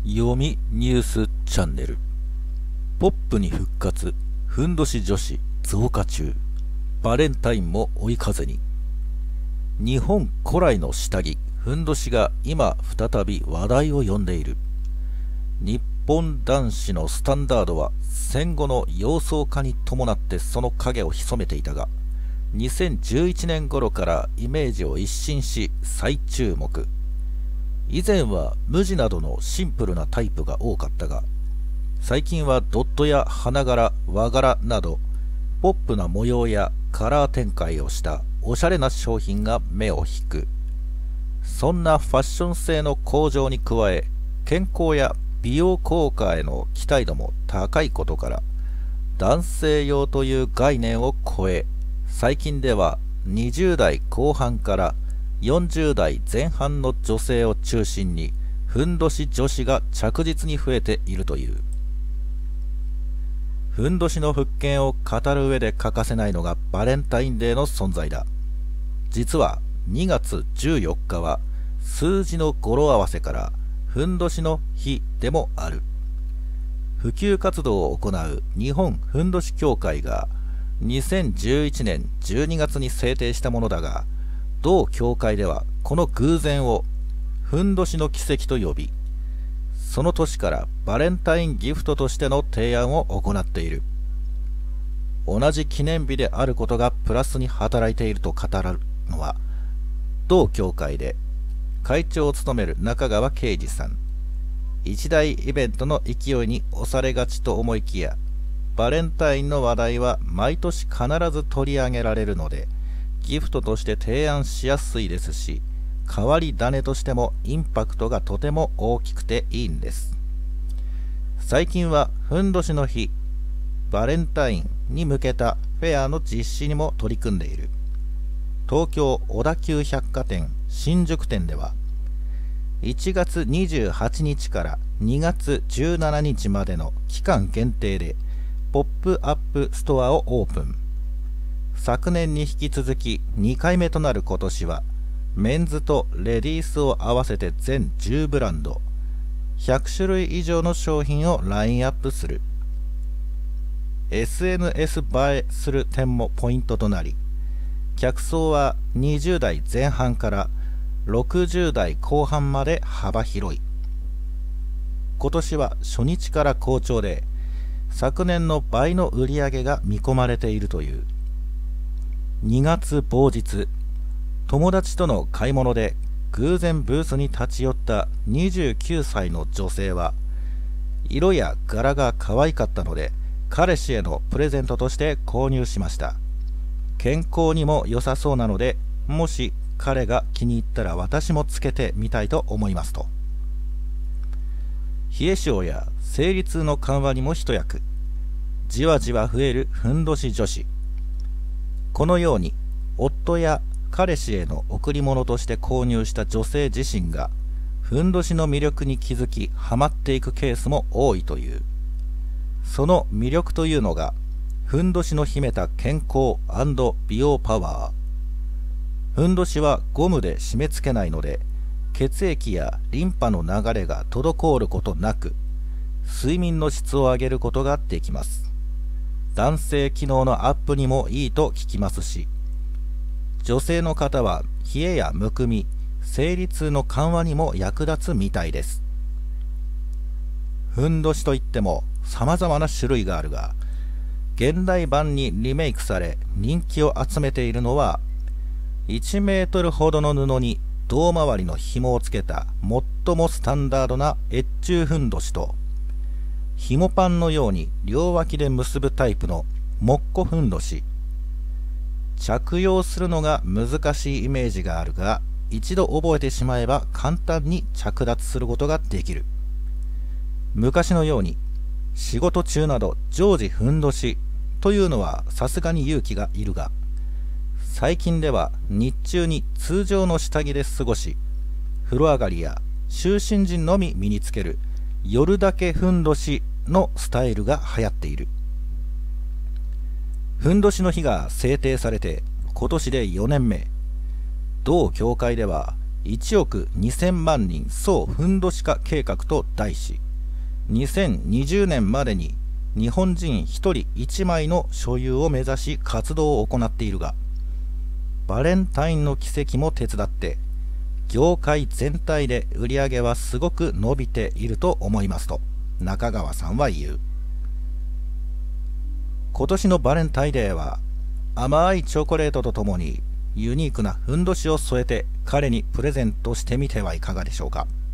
読みニュースチャンネル。ポップに復活、ふんどし女子増加中。バレンタインも追い風に。日本古来の下着ふんどしが今再び話題を呼んでいる。日本男子のスタンダードは戦後の洋装化に伴ってその影を潜めていたが、2011年頃からイメージを一新し再注目。以前は無地などのシンプルなタイプが多かったが、最近はドットや花柄、和柄などポップな模様やカラー展開をしたおしゃれな商品が目を引く。そんなファッション性の向上に加え、健康や美容効果への期待度も高いことから、男性用という概念を超え、最近では20代後半から40代前半の女性を中心にふんどし女子が着実に増えているという。ふんどしの復権を語る上で欠かせないのがバレンタインデーの存在だ。実は2月14日は数字の語呂合わせからふんどしの日でもある。普及活動を行う日本ふんどし協会が2011年12月に制定したものだが、同協会ではこの偶然をふんどしの奇跡と呼び、その年からバレンタインギフトとしての提案を行っている。同じ記念日であることがプラスに働いていると語られるのは、同協会で会長を務める中川圭司さん。一大イベントの勢いに押されがちと思いきや、バレンタインの話題は毎年必ず取り上げられるので、ギフトとして提案しやすいですし、変わり種としてもインパクトがとても大きくていいんです。最近はふんどしの日、バレンタインに向けたフェアの実施にも取り組んでいる。東京小田急百貨店新宿店では、1月28日から2月17日までの期間限定でポップアップストアをオープン。昨年に引き続き2回目となる今年は、メンズとレディースを合わせて全10ブランド、100種類以上の商品をラインアップする。SNS 映えする点もポイントとなり、客層は20代前半から60代後半まで幅広い。今年は初日から好調で、昨年の倍の売り上げが見込まれているという。2月某日、友達との買い物で偶然ブースに立ち寄った29歳の女性は、色や柄が可愛かったので彼氏へのプレゼントとして購入しました。健康にも良さそうなので、もし彼が気に入ったら私もつけてみたいと思いますと。冷え性や生理痛の緩和にも一役。じわじわ増えるふんどし女子。このように夫や彼氏への贈り物として購入した女性自身がふんどしの魅力に気づきハマっていくケースも多いという。その魅力というのが、ふんどしの秘めた健康&美容パワー。ふんどしはゴムで締め付けないので、血液やリンパの流れが滞ることなく、睡眠の質を上げることができます。男性機能のアップにもいいと聞きますし、女性の方は冷えやむくみ、生理痛の緩和にも役立つみたいです。ふんどしといっても様々な種類があるが、現代版にリメイクされ人気を集めているのは、1メートルほどの布に胴回りの紐をつけた最もスタンダードな越中ふんどしと、紐パンのように両脇で結ぶタイプのもっこふんどし。着用するのが難しいイメージがあるが、一度覚えてしまえば簡単に着脱することができる。昔のように仕事中など常時ふんどしというのはさすがに勇気がいるが、最近では日中に通常の下着で過ごし、風呂上がりや就寝時のみ身につける夜だけふんどしのスタイルが流行っている。ふんどしの日が制定されて今年で4年目。同協会では 1億2000万人総ふんどし化計画と題し、2020年までに日本人1人1枚の所有を目指し活動を行っているが、バレンタインの奇跡も手伝って業界全体で売り上げはすごく伸びていると思いますと中川さんは言う。今年のバレンタインデーは甘いチョコレートとともにユニークなふんどしを添えて彼にプレゼントしてみてはいかがでしょうか。